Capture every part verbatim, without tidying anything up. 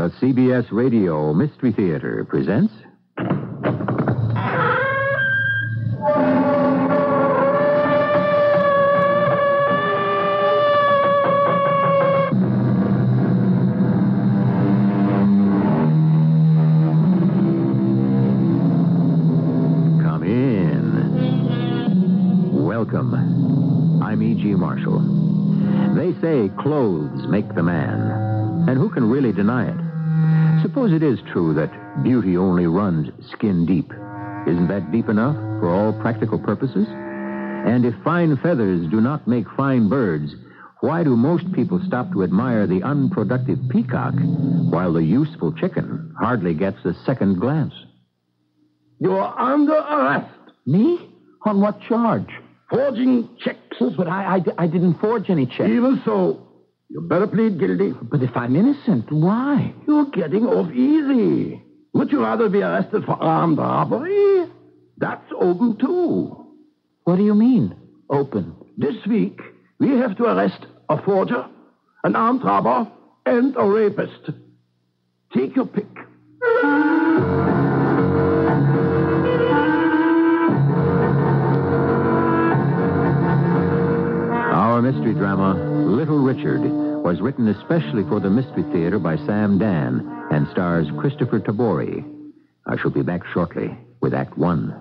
The C B S Radio Mystery Theater presents... Come in. Welcome. I'm E G. Marshall. They say clothes make the man. And who can really deny it? Suppose it is true that beauty only runs skin deep. Isn't that deep enough for all practical purposes? And if fine feathers do not make fine birds, why do most people stop to admire the unproductive peacock while the useful chicken hardly gets a second glance? You're under arrest. Me? On what charge? Forging checks. Oh, but I, I, I didn't forge any checks. Even so, you better plead guilty. But if I'm innocent, why? You're getting off easy. Would you rather be arrested for armed robbery? That's open, too. What do you mean, open? This week, we have to arrest a forger, an armed robber, and a rapist. Take your pick. Our mystery drama, Little Richard, was written especially for the Mystery Theater by Sam Dan and stars Christopher Tabori. I shall be back shortly with Act One.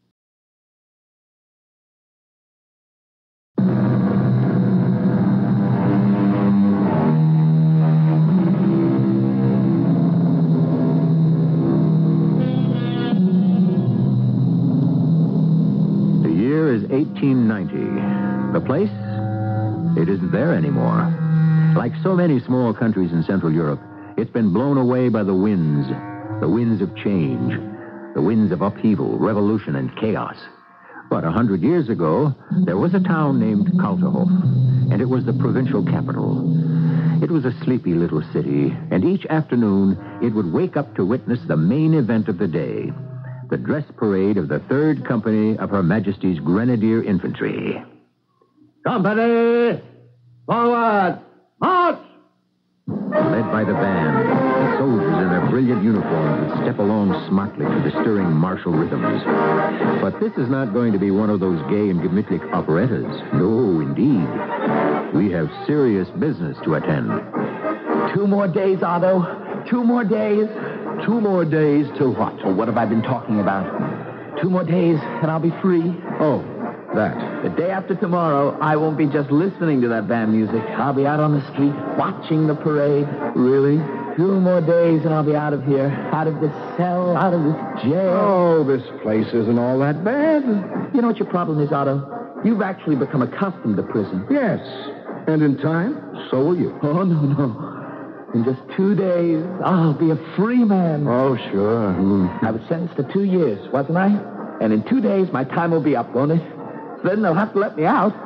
The year is eighteen ninety. The place? It isn't there anymore. Like so many small countries in Central Europe, it's been blown away by the winds, the winds of change, the winds of upheaval, revolution, and chaos. But a hundred years ago, there was a town named Kalterhof, and it was the provincial capital. It was a sleepy little city, and each afternoon it would wake up to witness the main event of the day, the dress parade of the third Company of Her Majesty's Grenadier Infantry. Company! Forward! March! Led by the band, the soldiers in their brilliant uniforms would step along smartly to the stirring martial rhythms. But this is not going to be one of those gay and gemütlich operettas. No, indeed. We have serious business to attend. Two more days, Otto. Two more days. Two more days till what? Oh, what have I been talking about? Two more days, and I'll be free. Oh, that. The day after tomorrow, I won't be just listening to that band music. I'll be out on the street watching the parade. Really? Two more days and I'll be out of here. Out of this cell, out of this jail. Oh, this place isn't all that bad. You know what your problem is, Otto? You've actually become accustomed to prison. Yes. And in time, so will you. Oh, no, no. In just two days, I'll be a free man. Oh, sure. Mm. I was sentenced to two years, wasn't I? And in two days, my time will be up, won't it? Then they'll have to let me out.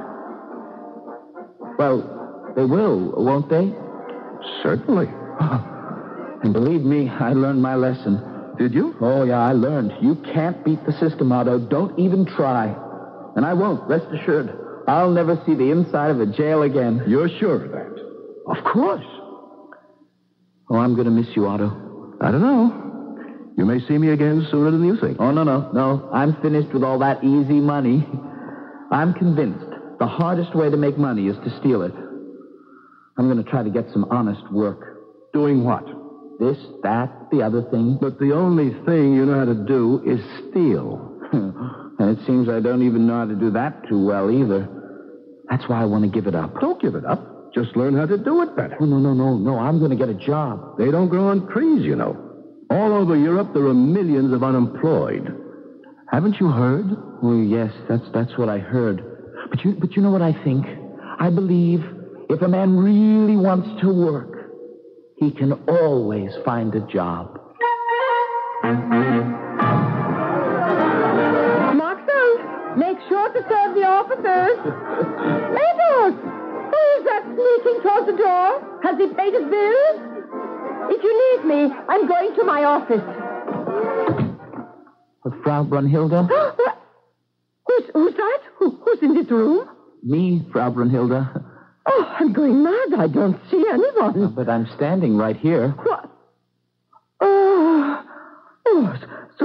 Well, they will, won't they? Certainly. And believe me, I learned my lesson. Did you? Oh, yeah, I learned. You can't beat the system, Otto. Don't even try. And I won't, rest assured. I'll never see the inside of a jail again. You're sure of that? Of course. Oh, I'm going to miss you, Otto. I don't know. You may see me again sooner than you think. Oh, no, no, no. I'm finished with all that easy money. I'm convinced the hardest way to make money is to steal it. I'm going to try to get some honest work. Doing what? This, that, the other thing. But the only thing you know how to do is steal. And it seems I don't even know how to do that too well either. That's why I want to give it up. Don't give it up. Just learn how to do it better. Oh, no, no, no, no. I'm going to get a job. They don't grow on trees, you know. All over Europe, there are millions of unemployed. Haven't you heard? Well, yes, that's that's what I heard. But you but you know what I think? I believe if a man really wants to work, he can always find a job. Marshal, make sure to serve the officers. Athos! Who is that sneaking towards the door? Has he paid his bills? If you need me, I'm going to my office. Frau Brunhilde? who's, who's that? Who, who's in this room? Me, Frau Brunhilde. Oh, I'm going mad. I don't see anyone. But I'm standing right here. What?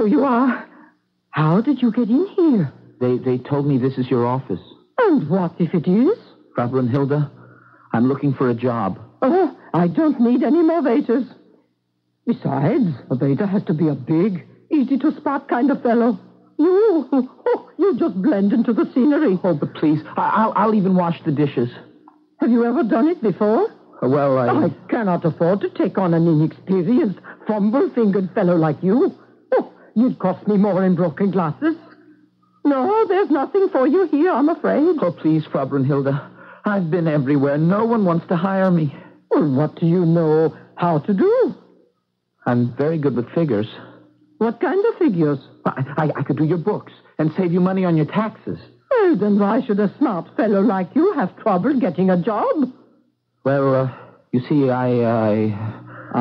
So you are. How did you get in here? They they told me this is your office. And what if it is? Frau Brunhilde, I'm looking for a job. Oh, I don't need any more waiters. Besides, a waiter has to be a big, easy-to-spot kind of fellow. You, oh, you just blend into the scenery. Oh, but please, I, I'll, I'll even wash the dishes. Have you ever done it before? Well, I... I cannot afford to take on an inexperienced, fumble-fingered fellow like you. Oh, you'd cost me more in broken glasses. No, there's nothing for you here, I'm afraid. Oh, please, Frau Brunhilde. I've been everywhere. No one wants to hire me. Well, what do you know how to do? I'm very good with figures. What kind of figures? I, I, I could do your books and save you money on your taxes. Well, then why should a smart fellow like you have trouble getting a job? Well, uh, you see, I... I...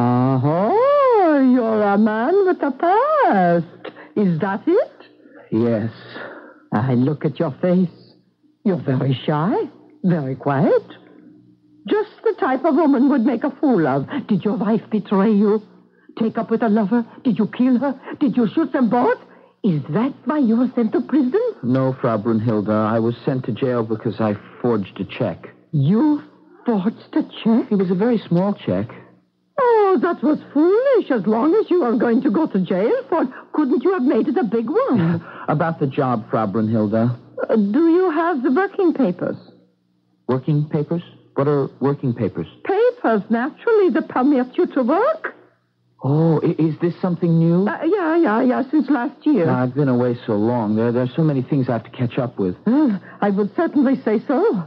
Uh-huh. You're a man with a past. Is that it? Yes. I look at your face. You're very shy, very quiet. Just the type a woman would make a fool of. Did your wife betray you? Take up with a lover? Did you kill her? Did you shoot them both? Is that why you were sent to prison? No, Frau Brunhilde. I was sent to jail because I forged a check. You forged a check? It was a very small check. Oh, that was foolish. As long as you are going to go to jail for it, couldn't you have made it a big one? About the job, Frau Brunhilde. Uh, do you have the working papers? Working papers? What are working papers? Papers, naturally, that permit you to work. Oh, i- is this something new? Uh, yeah, yeah, yeah, since last year. No, I've been away so long. There, there are so many things I have to catch up with. Uh, I would certainly say so.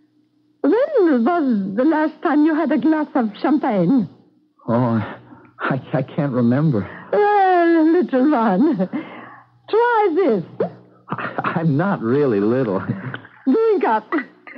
When was the last time you had a glass of champagne? Oh, I, I can't remember. Well, little one, try this. I, I'm not really little. Drink up.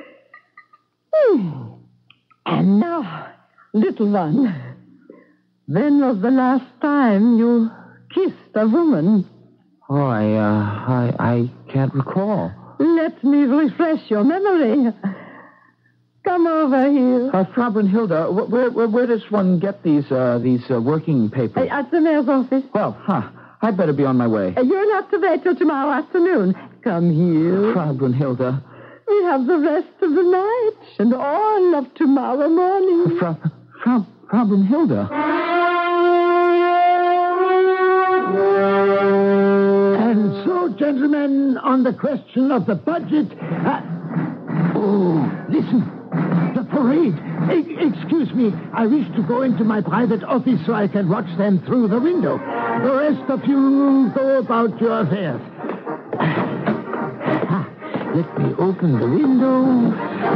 Hmm. And now, little one, when was the last time you kissed a woman? Oh, I, uh, I, I can't recall. Let me refresh your memory. Come over here. Uh, Frau Brunhilde, where, where, where does one get these, uh, these uh, working papers? Uh, At the mayor's office. Well, huh, I'd better be on my way. Uh, You're not to wait till tomorrow afternoon. Come here. Frau Brunhilde. We have the rest of the night and all of tomorrow morning. Frau, Frau, Frau Brunhilde. And so, gentlemen, on the question of the budget... Uh, oh, listen. The parade. E- excuse me. I wish to go into my private office so I can watch them through the window. The rest of you go about your affairs. Ah, let me open the window.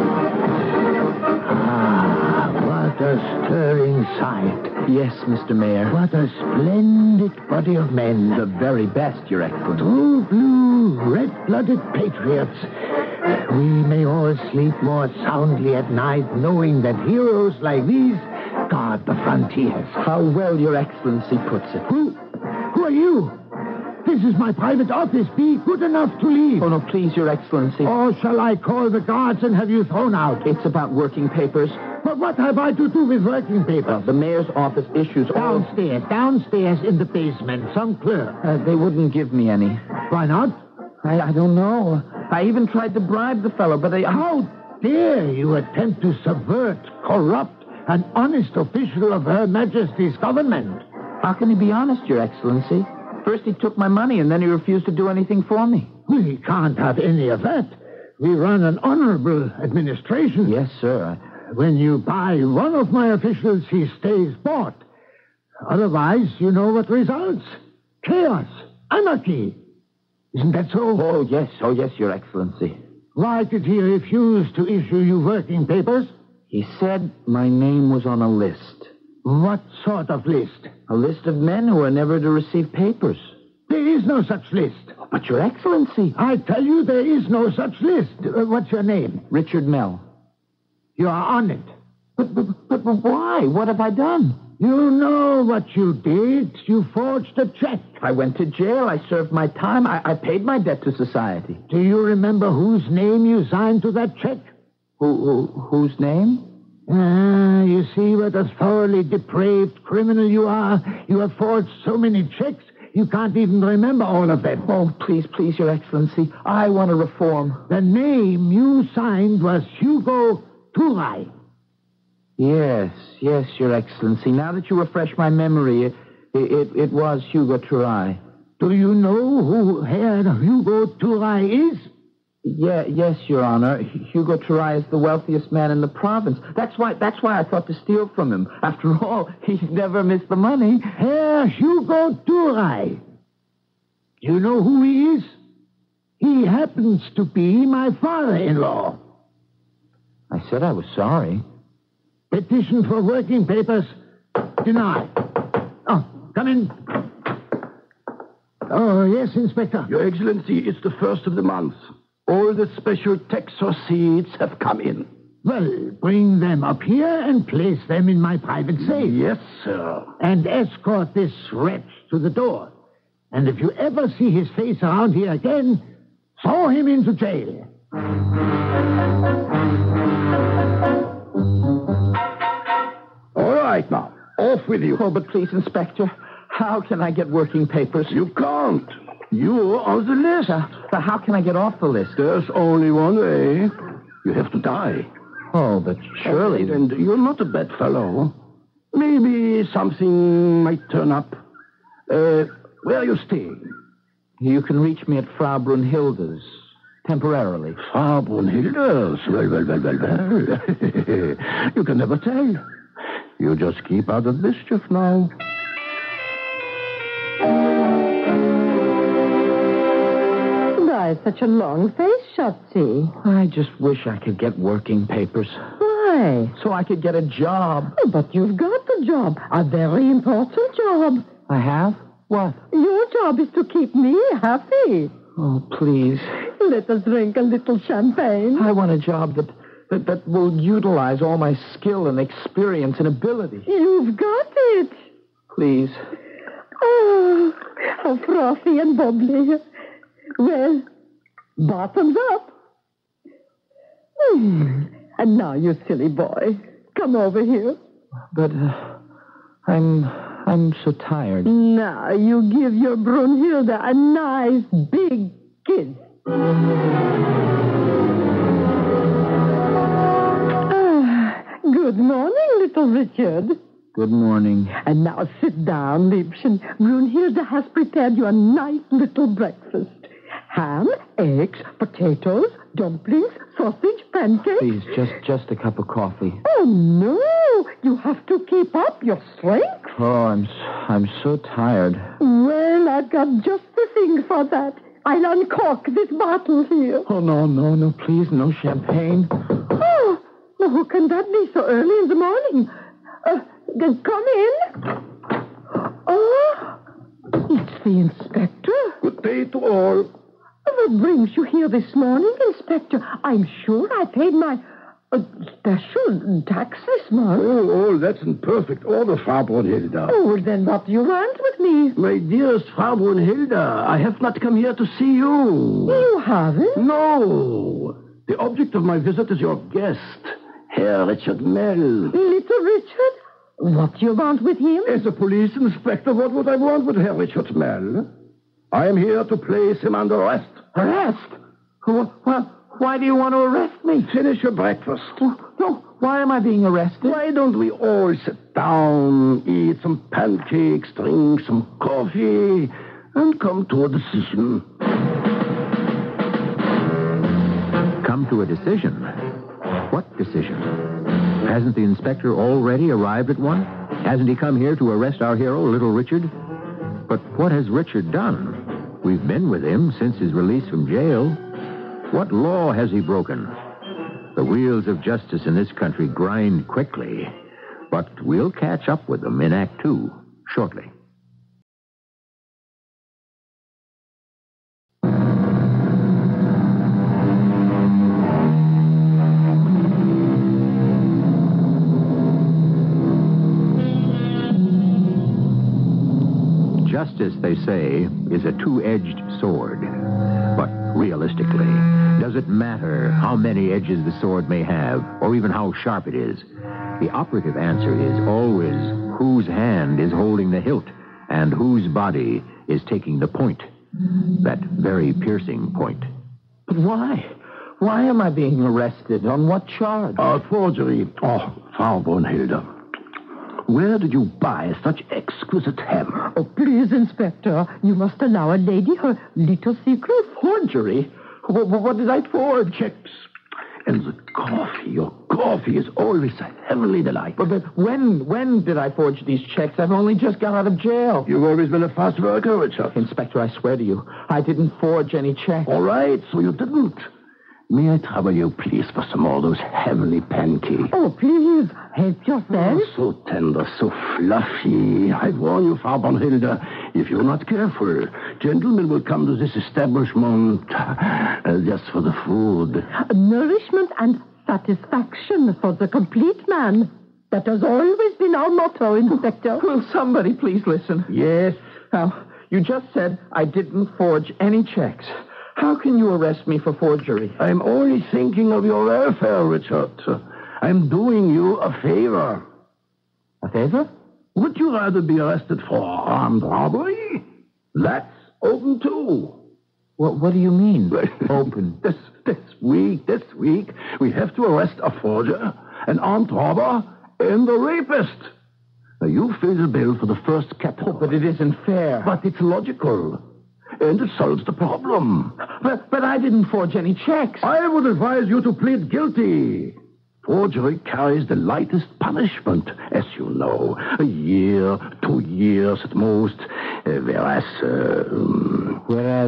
Ah, what a stirring sight. Yes, Mister Mayor. What a splendid body of men. The very best, Your Excellency. True blue, red-blooded patriots. We may all sleep more soundly at night knowing that heroes like these guard the frontiers. How well Your Excellency puts it. Who? Who are you? This is my private office. Be good enough to leave. Oh, no, please, Your Excellency. Or shall I call the guards and have you thrown out? It's about working papers. But what have I to do with working papers? Well, the mayor's office issues all... Downstairs, downstairs in the basement. Some clerk. Uh, they wouldn't give me any. Why not? I, I don't know. I even tried to bribe the fellow, but they... How dare you attempt to subvert, corrupt, an honest official of Her Majesty's government? How can he be honest, Your Excellency? First he took my money, and then he refused to do anything for me. We can't have any of that. We run an honorable administration. Yes, sir. When you buy one of my officials, he stays bought. Otherwise, you know what results. Chaos. Anarchy. Isn't that so? Oh, yes. Oh, yes, Your Excellency. Why did he refuse to issue you working papers? He said my name was on a list. What sort of list? A list of men who are never to receive papers. There is no such list. But, Your Excellency... I tell you, there is no such list. Uh, what's your name? Richard Mell. You are on it. But, but, but, but why? What have I done? You know what you did. You forged a check. I went to jail. I served my time. I, I paid my debt to society. Do you remember whose name you signed to that check? Who, who whose name? Ah, you see what a thoroughly depraved criminal you are. You have forged so many checks, You can't even remember all of them. Oh, please, please, Your Excellency. I want to reform. The name you signed was Hugo Turai. Yes, yes, Your Excellency. Now that you refresh my memory, it, it, it was Hugo Turai. Do you know who Herr Hugo Turai is? Yeah, yes, Your Honor. Hugo Turai is the wealthiest man in the province. That's why that's why I thought to steal from him. After all, he's never missed the money. Herr Hugo Turai. You know who he is? He happens to be my father-in-law. I said I was sorry. Petition for working papers denied. Oh, come in. Oh, yes, Inspector. Your Excellency, it's the first of the month. All the special tax receipts have come in. Well, bring them up here and place them in my private safe. Yes, sir. And escort this wretch to the door. And if you ever see his face around here again, throw him into jail. All right, now. Off with you. Oh, but please, Inspector, how can I get working papers? You can't. You're on the list. Uh, but how can I get off the list? There's only one way. You have to die. Oh, but surely... And you're not a bad fellow. Maybe something might turn up. Uh, where are you staying? You can reach me at Frau Brunhilde's, temporarily. Frau Brunhilde's? Well, well, well, well, well. You can never tell. You just keep out of mischief now. Such a long face, Shotzi. I just wish I could get working papers. Why? So I could get a job. Oh, but you've got the job. A very important job. I have? What? Your job is to keep me happy. Oh, please. Let us drink a little champagne. I want a job that, that, that will utilize all my skill and experience and ability. You've got it. Please. Oh, how frothy and bubbly. Well... bottoms up. Hmm. And now, you silly boy, come over here. But uh, I'm I'm so tired. Now, you give your Brunhilde a nice big kiss. Ah, good morning, little Richard. Good morning. And now sit down, Liebchen. Brunhilde has prepared you a nice little breakfast. Ham, eggs, potatoes, dumplings, sausage, pancakes. Please, just just a cup of coffee. Oh, no. You have to keep up your strength. Oh, I'm I'm so tired. Well, I've got just the thing for that. I'll uncork this bottle here. Oh, no, no, no, please, no champagne. Oh, now who can that be so early in the morning? Uh, come in. Oh, it's the inspector. Good day to all. What brings you here this morning, Inspector? I'm sure I paid my uh, special tax this month. Oh, oh, that's in perfect order, Frau Brunhilde. Oh, well, then what do you want with me? My dearest Frau Brunhilde, I have not come here to see you. You haven't? No. The object of my visit is your guest, Herr Richard Mell. Little Richard? What do you want with him? As a police inspector, what would I want with Herr Richard Mell? I am here to place him under arrest. Arrest? Well, why do you want to arrest me? Finish your breakfast. No, why am I being arrested? Why don't we all sit down, eat some pancakes, drink some coffee, and come to a decision? Come to a decision? What decision? Hasn't the inspector already arrived at one? Hasn't he come here to arrest our hero, Little Richard? But what has Richard done? We've been with him since his release from jail. What law has he broken? The wheels of justice in this country grind quickly, but we'll catch up with them in Act Two shortly. Justice, they say, is a two-edged sword. But realistically, does it matter how many edges the sword may have, or even how sharp it is? The operative answer is always whose hand is holding the hilt, and whose body is taking the point. That very piercing point. But why? Why am I being arrested? On what charge? Uh, forgery. Oh, Frau Brunhilde. Where did you buy such exquisite ham? Oh, please, Inspector. You must allow a lady her little secret. Forgery? What, what did I forge? Checks. And the coffee. Your coffee is always a heavenly delight. But, but when, when did I forge these checks? I've only just got out of jail. You've always been a fast worker, Richard. Inspector, I swear to you, I didn't forge any checks. All right, so you didn't. May I trouble you, please, for some more of those heavenly pancakes? Oh, please, help yourself. Oh, so tender, so fluffy. I warn you, Frau Brunhilde, if you're not careful, gentlemen will come to this establishment uh, just for the food. Nourishment and satisfaction for the complete man. That has always been our motto, Inspector. Will somebody please listen? Yes? Now, you just said I didn't forge any checks. How can you arrest me for forgery? I'm only thinking of your welfare, Richard. I'm doing you a favor. A favor? Would you rather be arrested for armed robbery? That's open, too. What, what do you mean, open? This, this week, this week, we have to arrest a forger, an armed robber, and a rapist. Now, you fill the bill for the first category. Oh, but it isn't fair. But it's logical. And it solves the problem. But, but I didn't forge any checks. I would advise you to plead guilty. Forgery carries the lightest punishment, as you know. A year, two years at most. Uh, whereas... Uh, um, whereas...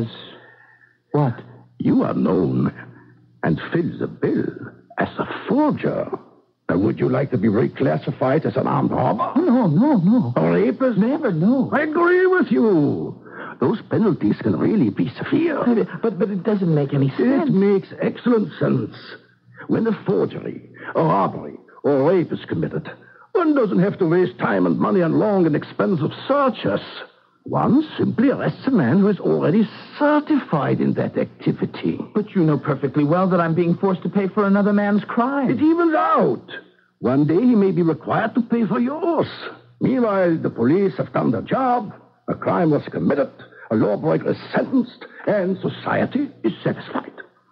what? You are known and fill the bill as a forger. Now, would you like to be reclassified as an armed robber? No, no, no. A rapist? Never, no. I agree with you. Those penalties can really be severe. But, but it doesn't make any sense. It makes excellent sense. When a forgery, a robbery, or a rape is committed, one doesn't have to waste time and money on long and expensive searches. One simply arrests a man who is already certified in that activity. But you know perfectly well that I'm being forced to pay for another man's crime. It evens out. One day he may be required to pay for yours. Meanwhile, the police have done their job. A crime was committed, a lawbreaker is sentenced, and society is satisfied.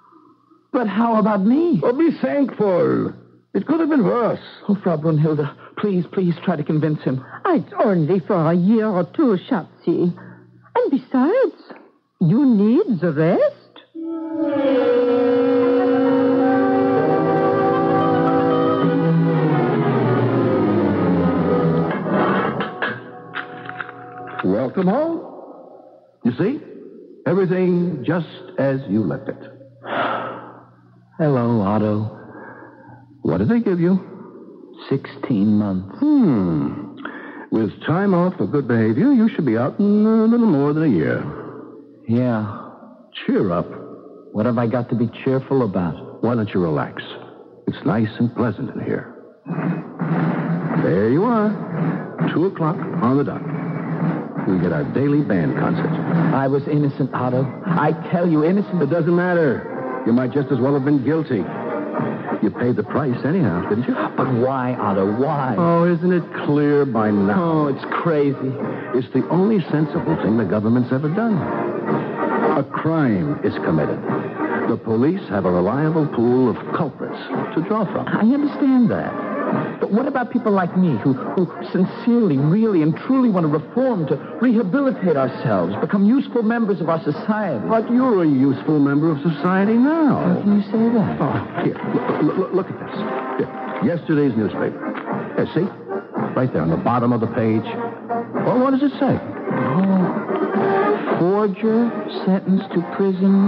But how about me? Oh, be thankful. It could have been worse. Oh, Frau Brunhilde, please, please try to convince him. It's only for a year or two, Schatzi. And besides, you need the rest. Welcome home. You see? Everything just as you left it. Hello, Otto. What did they give you? Sixteen months. Hmm. With time off for good behavior, you should be out in a little more than a year. Yeah. Cheer up. What have I got to be cheerful about? Why don't you relax? It's nice and pleasant in here. There you are. Two o'clock on the dot. We get our daily band concert. I was innocent, Otto. I tell you, innocent. It doesn't matter. You might just as well have been guilty. You paid the price anyhow, didn't you? But why, Otto? Why? Oh, isn't it clear by now? Oh, it's crazy. It's the only sensible thing the government's ever done. A crime is committed. The police have a reliable pool of culprits to draw from. I understand that. But what about people like me who, who sincerely, really, and truly want to reform, to rehabilitate ourselves, become useful members of our society? But you're a useful member of society now. How can you say that? Oh, here, look, look, look at this. Here, yesterday's newspaper. Here, see? Right there on the bottom of the page. Well, what does it say? Oh, forger sentenced to prison.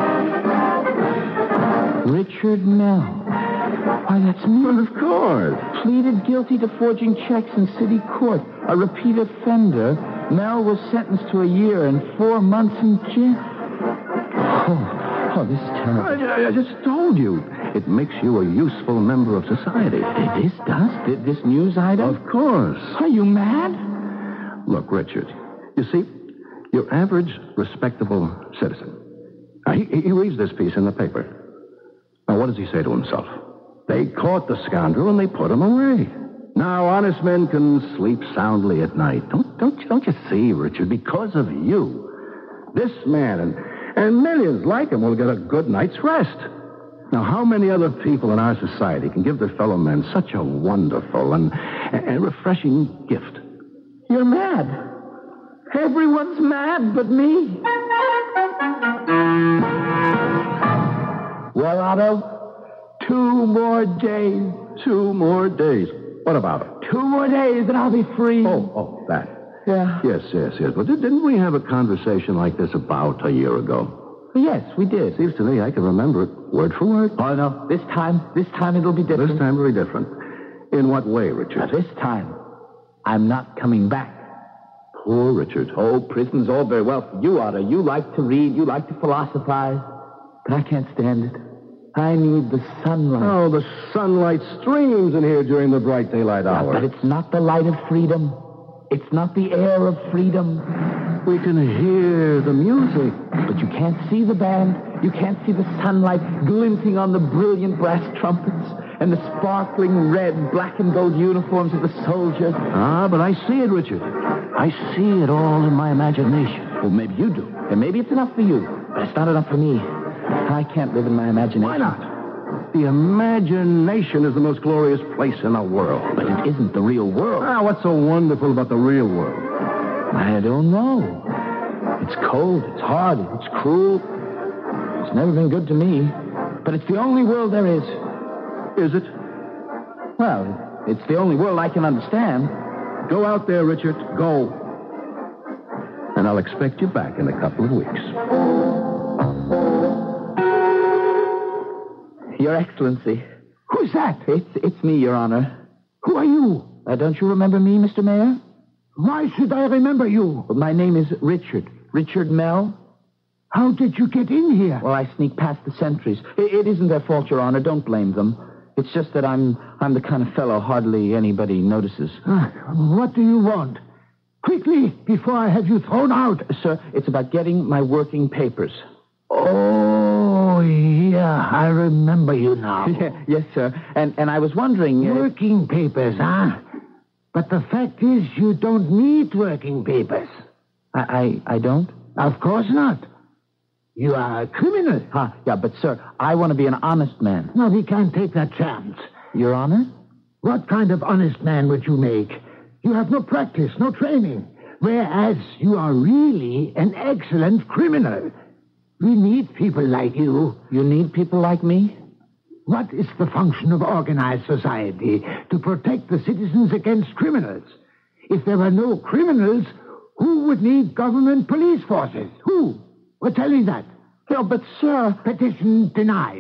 Richard Mell. Why, that's me. Well, of course. Pleaded guilty to forging checks in city court. A repeat offender. Mel was sentenced to a year and four months in jail. Oh, oh this is terrible. I, I just told you. It makes you a useful member of society. This does? This news item? Of course. Are you mad? Look, Richard, you see, your average, respectable citizen. Now, he, he reads this piece in the paper. Now, what does he say to himself? They caught the scoundrel and they put him away. Now, honest men can sleep soundly at night. Don't, don't, you- don't you see, Richard? Because of you, this man and, and millions like him will get a good night's rest. Now, how many other people in our society can give their fellow men such a wonderful and, and refreshing gift? You're mad. Everyone's mad but me. Well, Otto, two more days. Two more days. What about it? Two more days and I'll be free. Oh, oh, that. Yeah. Yes, yes, yes. But di- didn't we have a conversation like this about a year ago? Yes, we did. Seems to me I can remember it word for word. Oh, no. This time, this time it'll be different. This time, very different. In what way, Now, Richard? this time, I'm not coming back. Poor Richard. Oh, prison's all very well for you, Otto. You like to read, you like to philosophize. But I can't stand it. I need the sunlight. Oh, the sunlight streams in here during the bright daylight Yeah, hour. but it's not the light of freedom. It's not the air of freedom. We can hear the music. But you can't see the band. You can't see the sunlight glinting on the brilliant brass trumpets and the sparkling red, black and gold uniforms of the soldiers. Ah, but I see it, Richard. I see it all in my imagination. Well, maybe you do. And maybe it's enough for you. But it's not enough for me. I can't live in my imagination. Why not? The imagination is the most glorious place in the world. But it isn't the real world. Ah, what's so wonderful about the real world? I don't know. It's cold, it's hard, it's cruel. It's never been good to me. But it's the only world there is. Is it? Well, it's the only world I can understand. Go out there, Richard. Go. And I'll expect you back in a couple of weeks. Your Excellency. Who's that? It's it's me, Your Honor. Who are you? Uh, don't you remember me, Mister Mayor? Why should I remember you? Well, my name is Richard. Richard Mell. How did you get in here? Well, I sneak past the sentries. It, it isn't their fault, Your Honor. Don't blame them. It's just that I'm I'm the kind of fellow hardly anybody notices. Ah, what do you want? Quickly, before I have you thrown out. Sir, it's about getting my working papers. Oh, yeah, I remember you now. Yeah, yes, sir. And and I was wondering... Uh, Working papers, huh? But the fact is, you don't need working papers. I, I I don't? Of course not. You are a criminal. Huh, yeah, but, sir, I want to be an honest man. No, we can't take that chance. Your Honor? What kind of honest man would you make? You have no practice, no training. Whereas you are really an excellent criminal. We need people like you. You need people like me? What is the function of organized society? To protect the citizens against criminals. If there were no criminals, who would need government police forces? Who? Well, tell me that. No, but, sir... Petition denied.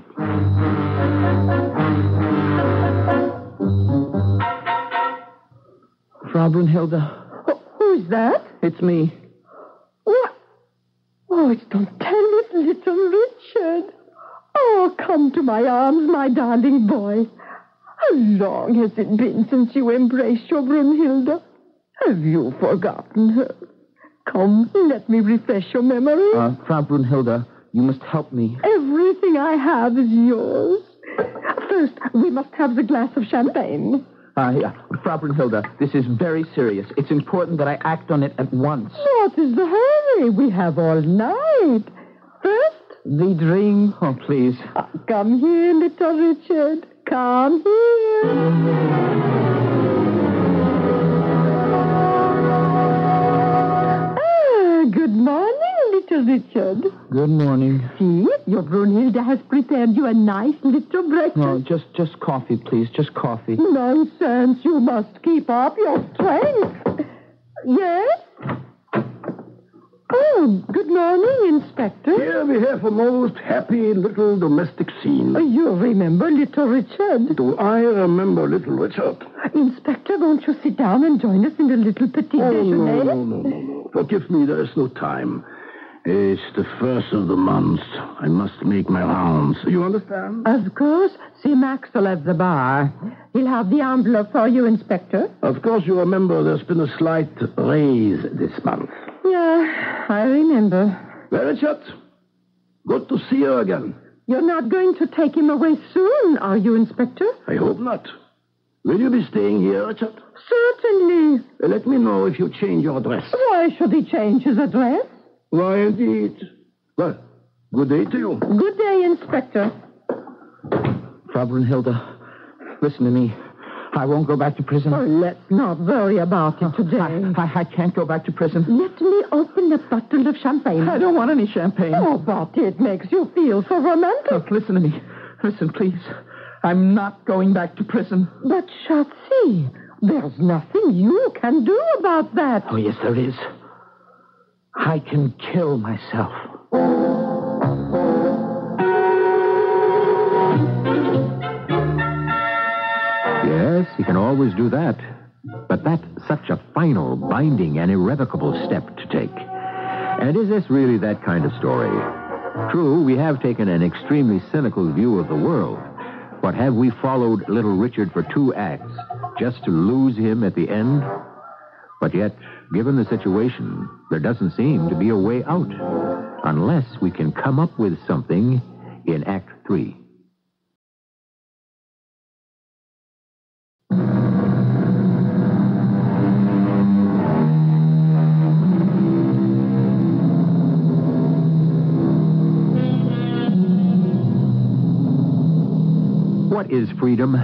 Frau Brunhilde, Oh, who's that? it's me. What? Oh, it's don't tell it, little Richard. Oh, come to my arms, my darling boy. How long has it been since you embraced your Brunhilde? Have you forgotten her? Come, let me refresh your memory. Uh, Frau Brunhilde, you must help me. Everything I have is yours. First, we must have the glass of champagne. Uh, yeah. Frau Brunhilde, this is very serious. It's important that I act on it at once. What is the hurry? We have all night. First, The drink? Oh, please. uh, come here, little Richard. Come here. Ah, good morning, little Richard. Good morning. See, your Brunhilde has prepared you a nice little breakfast. No, just just coffee, please. Just coffee. Nonsense. You must keep up your strength. Yes? Oh, good morning, Inspector. Here we have a most happy little domestic scene. Oh, you remember little Richard? Do I remember little Richard? Inspector, won't you sit down and join us in a little petit Oh, déjeuner? no, no, no, no, no. Forgive me, there is no time. It's the first of the month. I must make my rounds. You understand? Of course. See Maxwell at the bar. He'll have the envelope for you, Inspector. Of course, you remember there's been a slight raise this month. Yeah, I remember. Well, Richard, good to see you again. You're not going to take him away soon, are you, Inspector? I hope not. Will you be staying here, Richard? Certainly. Uh, Let me know if you change your address. Why should he change his address? Why, indeed. Well, good day to you. Good day, Inspector. Frau Brunhilde, listen to me. I won't go back to prison. Oh, let's not worry about it today. I, I, I can't go back to prison. Let me open a bottle of champagne. I don't want any champagne. Oh, but it makes you feel so romantic. Look, listen to me. Listen, please. I'm not going back to prison. But, Schatzi, there's nothing you can do about that. Oh, yes, there is. I can kill myself. Yes, he can always do that. But that's such a final, binding, and irrevocable step to take. And is this really that kind of story? True, we have taken an extremely cynical view of the world. But have we followed little Richard for two acts just to lose him at the end? But yet, given the situation, there doesn't seem to be a way out. Unless we can come up with something in Act Three. What is freedom?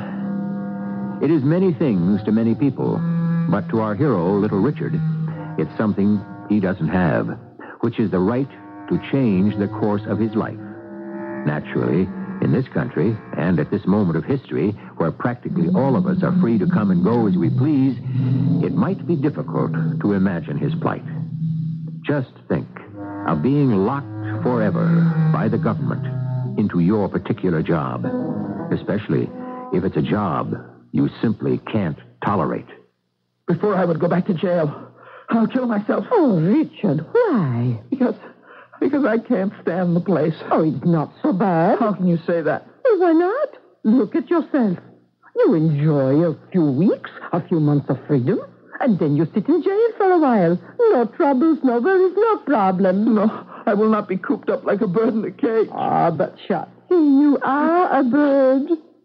It is many things to many people, but to our hero, Little Richard, it's something he doesn't have, which is the right to change the course of his life. Naturally, in this country, and at this moment of history, where practically all of us are free to come and go as we please, it might be difficult to imagine his plight. Just think of being locked forever by the government into your particular job, especially if it's a job you simply can't tolerate. Before I would go back to jail, I'll kill myself. Oh, Richard, why? Because, because I can't stand the place. Oh, it's not so bad. How can you say that? Well, why not? Look at yourself. You enjoy a few weeks, a few months of freedom, and then you sit in jail for a while. No troubles, no worries, no problems. No, I will not be cooped up like a bird in a cage. Ah, but Schatzi, you are a bird.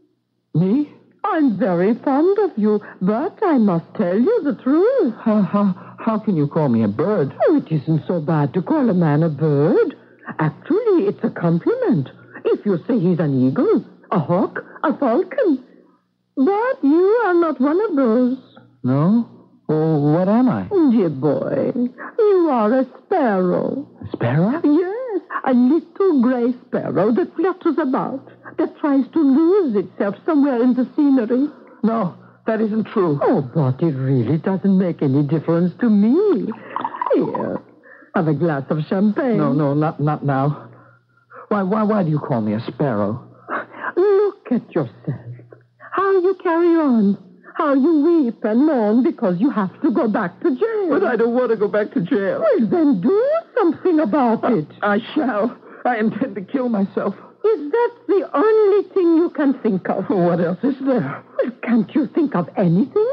Me? I'm very fond of you, but I must tell you the truth. How, how, how can you call me a bird? Oh, it isn't so bad to call a man a bird. Actually, it's a compliment. If you say he's an eagle, a hawk, a falcon. But you are not one of those. No? Well, what am I? Dear boy, you are a sparrow. A sparrow? Yes, a little gray sparrow that flutters about, that tries to lose itself somewhere in the scenery. No, that isn't true. Oh, but it really doesn't make any difference to me. Here, have a glass of champagne. No, no, not not now. Why, why, why do you call me a sparrow? Look at yourself. How you carry on. How you weep and moan because you have to go back to jail. But I don't want to go back to jail. Well, then do something about Uh, it. I shall. I intend to kill myself. Is that the only thing you can think of? What else is there? Well, can't you think of anything?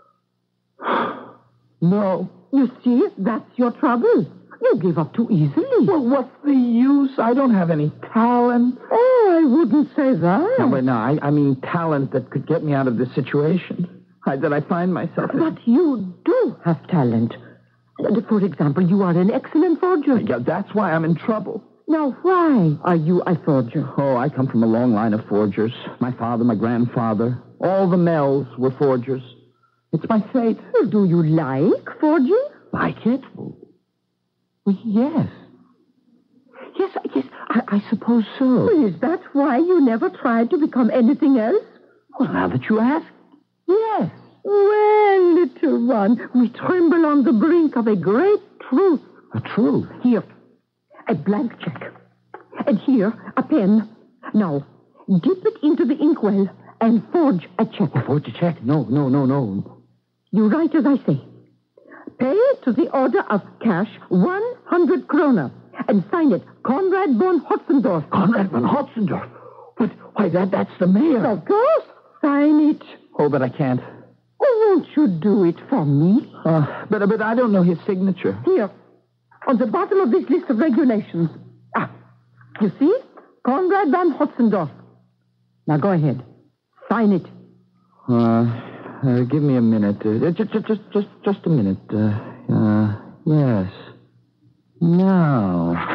No. You see, that's your trouble. You give up too easily. Well, what's the use? I don't have any talent. Oh, I wouldn't say that. No, but no, I, I mean talent that could get me out of this situation. I, that I find myself in. But you do have talent. For example, you are an excellent forger. Yeah, that's why I'm in trouble. Now, why are you a forger? Oh, I come from a long line of forgers. My father, my grandfather, all the Mells were forgers. It's my fate. Well, do you like forging? Like it? Well, yes. Yes, yes, I, I suppose so. Well, is that why you never tried to become anything else? Well, now that you ask, yes. Well, little one, we tremble on the brink of a great truth. A truth? Here, a blank check. And here, a pen. Now, dip it into the inkwell and forge a check. Oh, forge a check? No, no, no, no. You write as I say. Pay to the order of cash one hundred kroner and sign it Conrad von Hotzendorf. Conrad von Hotzendorf? But, why, that, that's the mayor. Of course. Sign it. Oh, but I can't. Oh, won't you do it for me? Uh, but, but I don't know his signature. Here, on the bottom of this list of regulations. Ah, you see? Conrad von Hotzendorf. Now go ahead. Sign it. Uh, uh, give me a minute. Uh, just, just, just, just a minute. Uh, uh, yes. Now.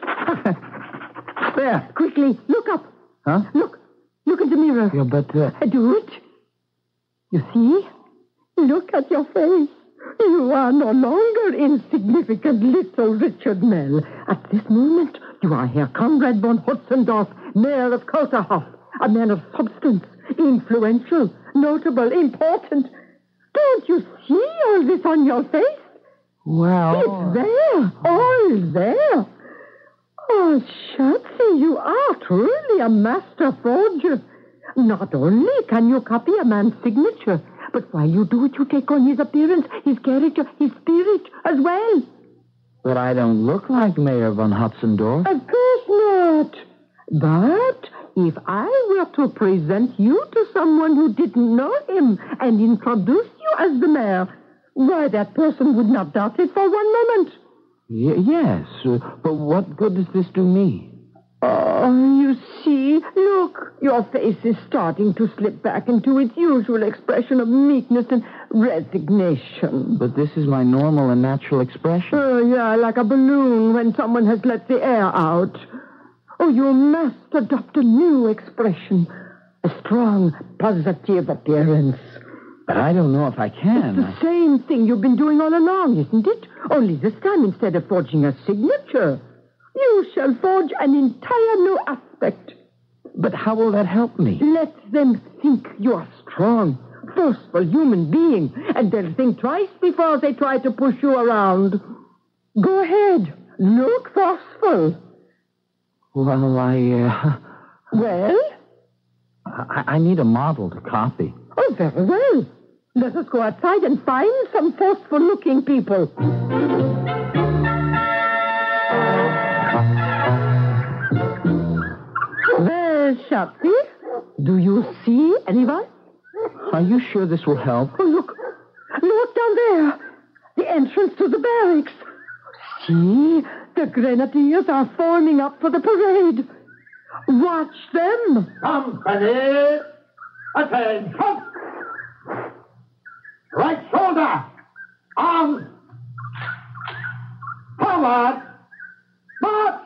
There. Quickly, look up. Huh? Look. Look at the mirror. Yeah, but... Uh... Do it. You see? Look at your face. You are no longer insignificant little Richard Mell. At this moment, you are Herr Conrad von Hotzendorf, Mayor of Kotterhof, a man of substance, influential, notable, important. Don't you see all this on your face? Well... It's there, all there. Oh, Schatzi, you are truly a master forger. Not only can you copy a man's signature, but while you do it, you take on his appearance, his character, his spirit as well. But I don't look like Mayor von Hotzendorf. Of course not. But if I were to present you to someone who didn't know him and introduce you as the mayor, why, that person would not doubt it for one moment. Y- yes, uh, but what good does this do me? Oh, you see, look, your face is starting to slip back into its usual expression of meekness and resignation. But this is my normal and natural expression. Oh, yeah, like a balloon when someone has let the air out. Oh, you must adopt a new expression, a strong, positive appearance. But I don't know if I can. It's the same thing you've been doing all along, isn't it? Only this time, instead of forging a signature, you shall forge an entire new aspect. But how will that help me? Let them think you're a strong, forceful human being, and they'll think twice before they try to push you around. Go ahead. Look forceful. Well, I, uh... Well? I, I need a model to copy. Oh, very well. Let us go outside and find some forceful-looking people. Well, Schatzi, do you see anyone? Are you sure this will help? Oh, look. Look down there. The entrance to the barracks. See? The grenadiers are forming up for the parade. Watch them. Company, attention. Right shoulder, arms, forward, march.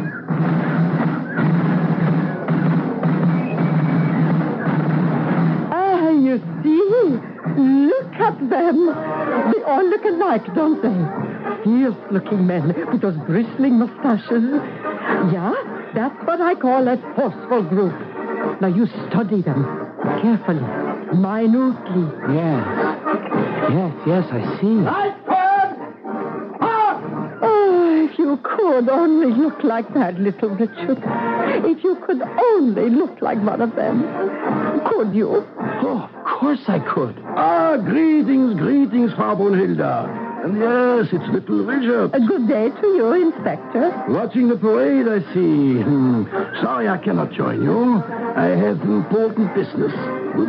Ah, you see? Look at them. They all look alike, don't they? Fierce-looking men with those bristling mustaches. Yeah, that's what I call a forceful group. Now you study them carefully, minutely. Yes. Yes, yes, I see. Right turn, march. Oh, if you could only look like that, little Richard. If you could only look like one of them. Could you? Oh, of course I could. Ah, greetings, greetings, Frau Brunhilde. And yes, it's little Richard. A good day to you, Inspector. Watching the parade, I see. Hmm. Sorry I cannot join you. I have important business. Good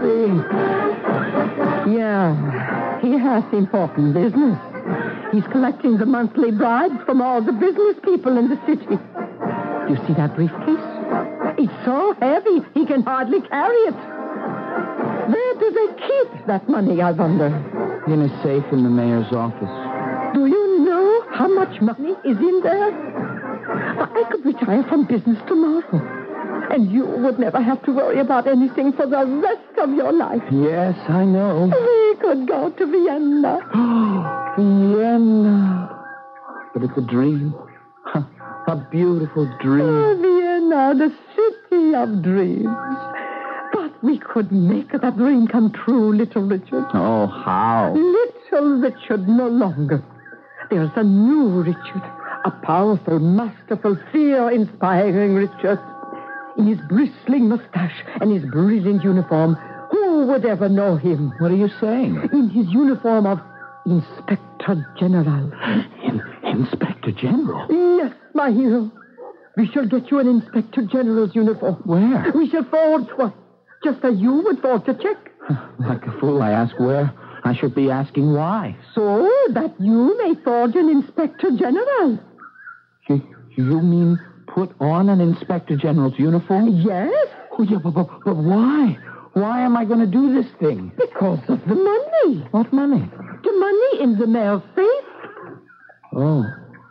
day. Yeah, he has important business. He's collecting the monthly bribes from all the business people in the city. You see that briefcase? It's so heavy, he can hardly carry it. Where do they keep that money, I wonder? In a safe in the mayor's office. Do you know how much money is in there? I could retire from business tomorrow, and you would never have to worry about anything for the rest of your life. Yes, I know. We could go to Vienna. Oh, Vienna. But it's a dream. A beautiful dream. Oh, Vienna, the city of dreams. But we could make that dream come true, little Richard. Oh, how? Little Richard no longer. There's a new Richard. A powerful, masterful, fear-inspiring Richard. In his bristling mustache and his brilliant uniform, who would ever know him? What are you saying? In his uniform of Inspector General. In- Inspector General? Yes, my hero. We shall get you an Inspector General's uniform. Where? We shall forge one. Just as you would forge a check. Like a fool, I ask where. I should be asking why. So that you may forge an Inspector General. You, you mean put on an Inspector General's uniform? Yes. Oh, yeah, but, but, but why? Why am I going to do this thing? Because of the money. What money? The money in the mayor's safe. Oh.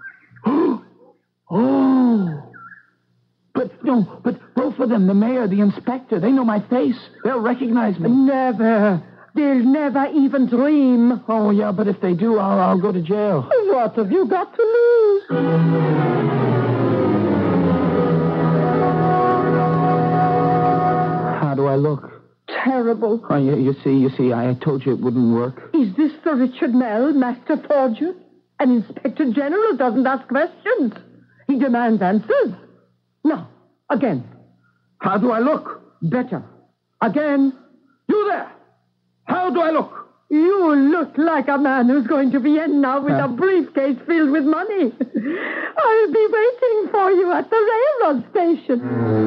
Oh. But, no, but both of them, the mayor, the inspector, they know my face. They'll recognize me. Never. They'll never even dream. Oh, yeah, but if they do, I'll, I'll go to jail. What have you got to lose? How do I look? Terrible. Oh, you, you see, you see, I told you it wouldn't work. Is this the Richard Mell, Master Forger? An Inspector General doesn't ask questions. He demands answers. Now, again. How do I look? Better. Again. You there! How do I look? You look like a man who's going to Vienna with Huh? a briefcase filled with money. I'll be waiting for you at the railroad station.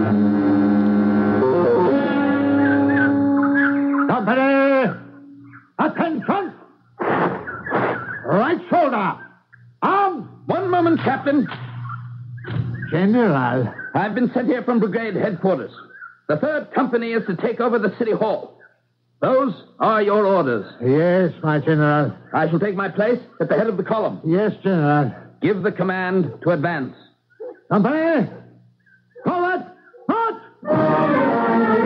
Company! Attention! Right shoulder! Arm! One moment, Captain. General. I've been sent here from brigade headquarters. The third company is to take over the city hall. Those are your orders. Yes, my general. I shall take my place at the head of the column. Yes, general. Give the command to advance. Company! Forward! March!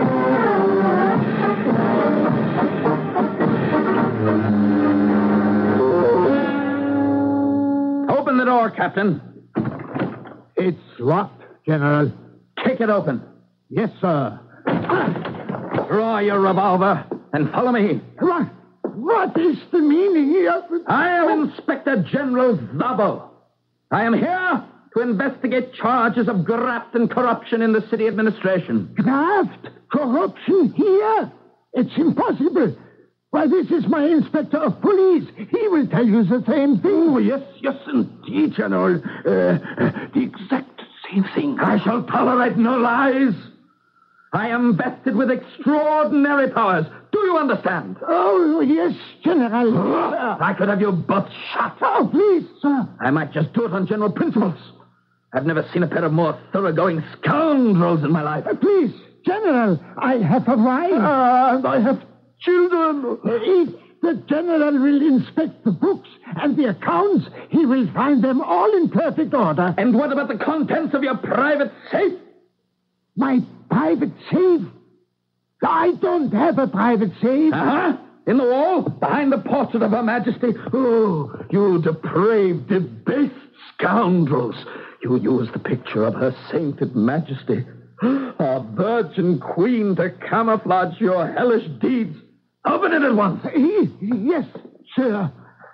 Open the door, Captain. It's locked, General. Kick it open. Yes, sir. Draw your revolver and follow me. What? What is the meaning of it? I am Inspector General Zabo. I am here to investigate charges of graft and corruption in the city administration. Graft? Corruption here? It's impossible. Why, this is my inspector of police. He will tell you the same thing. Oh, yes, yes, indeed, General. Uh, the exact same thing. I shall tolerate no lies. I am vested with extraordinary powers. Do you understand? Oh, yes, General. Oh, I could have you both shot. Oh, please, sir. I might just do it on general principles. I've never seen a pair of more thoroughgoing scoundrels in my life. Uh, please, General, I have arrived. Ah, I have children. If the general will inspect the books and the accounts, he will find them all in perfect order. And what about the contents of your private safe? My private safe? I don't have a private safe. Uh-huh. In the wall, behind the portrait of Her Majesty. Oh, you depraved, debased scoundrels. You used the picture of Her Sainted Majesty, our Virgin Queen, to camouflage your hellish deeds. Open it at once. Yes, sir.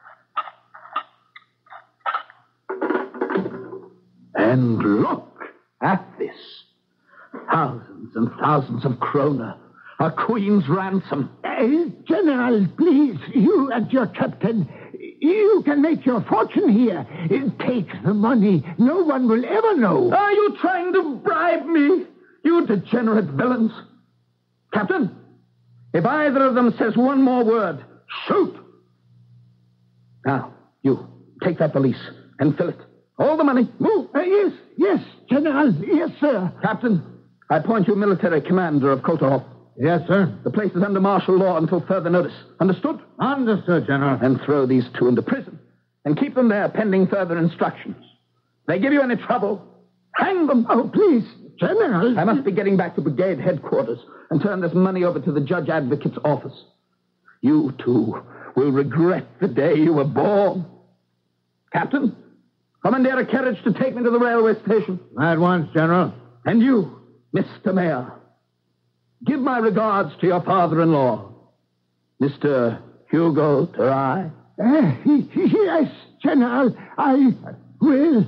And look at this. Thousands and thousands of kroner. A queen's ransom. Uh, General, please, you and your captain, you can make your fortune here. Uh, Take the money. No one will ever know. Are you trying to bribe me, you degenerate villains? Captain, if either of them says one more word, shoot. Now, you, take that valise and fill it. All the money. Move. Uh, yes, yes, General. Yes, sir. Captain, I appoint you military commander of Kotorov. Yes, sir. The place is under martial law until further notice. Understood? Understood, General. And throw these two into prison and keep them there pending further instructions. If they give you any trouble, hang them. Oh, please, General. I must be getting back to brigade headquarters and turn this money over to the judge advocate's office. You, too, will regret the day you were born. Captain, commandeer a carriage to take me to the railway station. At once, General. And you, Mister Mayor, give my regards to your father-in-law, Mister Hugo Terai. Uh, yes, General, I will.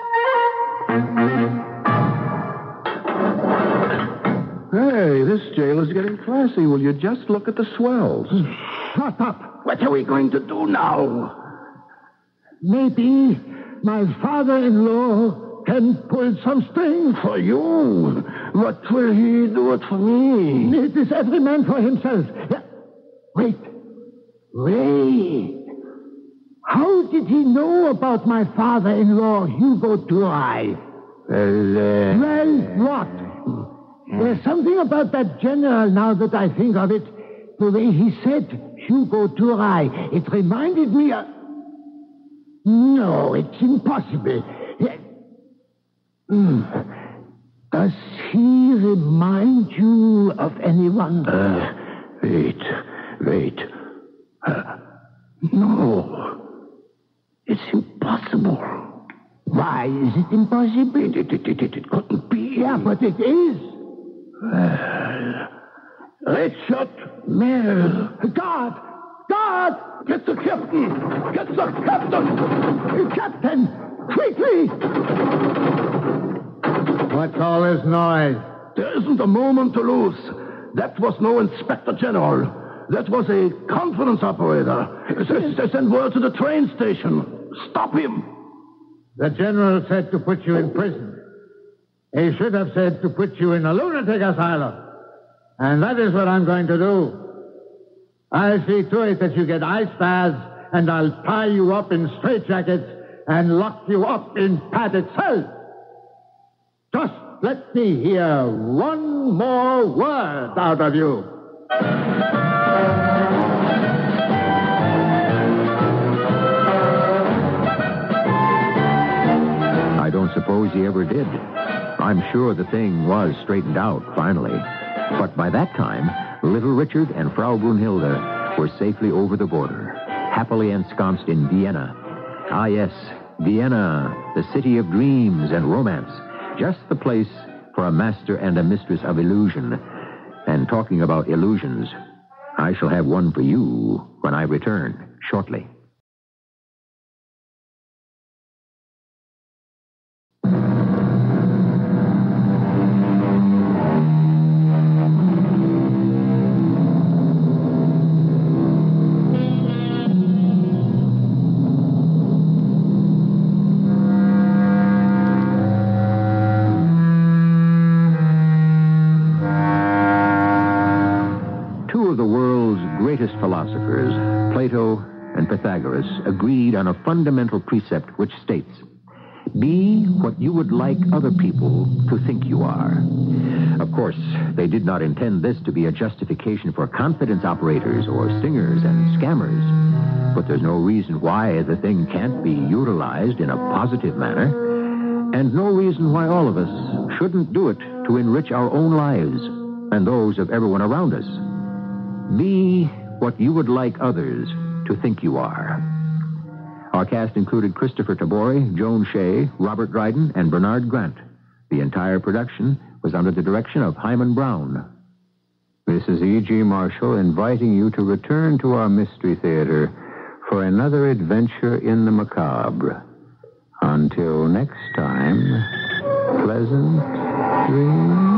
Hey, this jail is getting classy. Will you just look at the swells? Shut up. What are we going to do now? Maybe my father-in-law can pull some strings. For you? What will he do it for me? It is every man for himself. Yeah. Wait. Wait. How did he know about my father-in-law, Hugo Durai? Well, uh... Well, what? There's something about that general now that I think of it. The way he said Hugo Turay. It reminded me of... No, it's impossible. Mm. Does he remind you of anyone? Uh, wait, wait. Uh, no. It's impossible. Why is it impossible? It, it, it, it, it couldn't be. Yeah, but it is. Uh, Richard Mill. Guard! Guard! Get the captain! Get the captain! Captain! Quickly! What's all this noise? There isn't a moment to lose. That was no Inspector General. That was a conference operator. S- Send word to the train station. Stop him. The general said to put you in prison. He should have said to put you in a lunatic asylum. And that is what I'm going to do. I'll see to it that you get ice baths, and I'll tie you up in straitjackets and lock you up in padded cells. Just let me hear one more word out of you. I don't suppose he ever did. I'm sure the thing was straightened out, finally. But by that time, little Richard and Frau Brunhilde were safely over the border, happily ensconced in Vienna. Ah, yes, Vienna, the city of dreams and romance. Just the place for a master and a mistress of illusion. And talking about illusions, I shall have one for you when I return shortly. Philosophers, Plato and Pythagoras, agreed on a fundamental precept which states, be what you would like other people to think you are. Of course, they did not intend this to be a justification for confidence operators or stingers and scammers. But there's no reason why the thing can't be utilized in a positive manner, and no reason why all of us shouldn't do it to enrich our own lives and those of everyone around us. Be what you would like others to think you are. Our cast included Christopher Tabori, Joan Shea, Robert Dryden, and Bernard Grant. The entire production was under the direction of Hyman Brown. This is E G. Marshall inviting you to return to our Mystery Theater for another adventure in the macabre. Until next time, pleasant dreams.